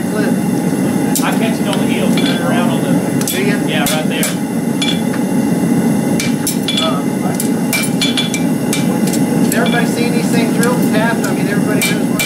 clip? I catch it on the heel, turn it around on the... Do you? Yeah, right there. Has everybody seen these things drilled and tapped? I mean, everybody knows what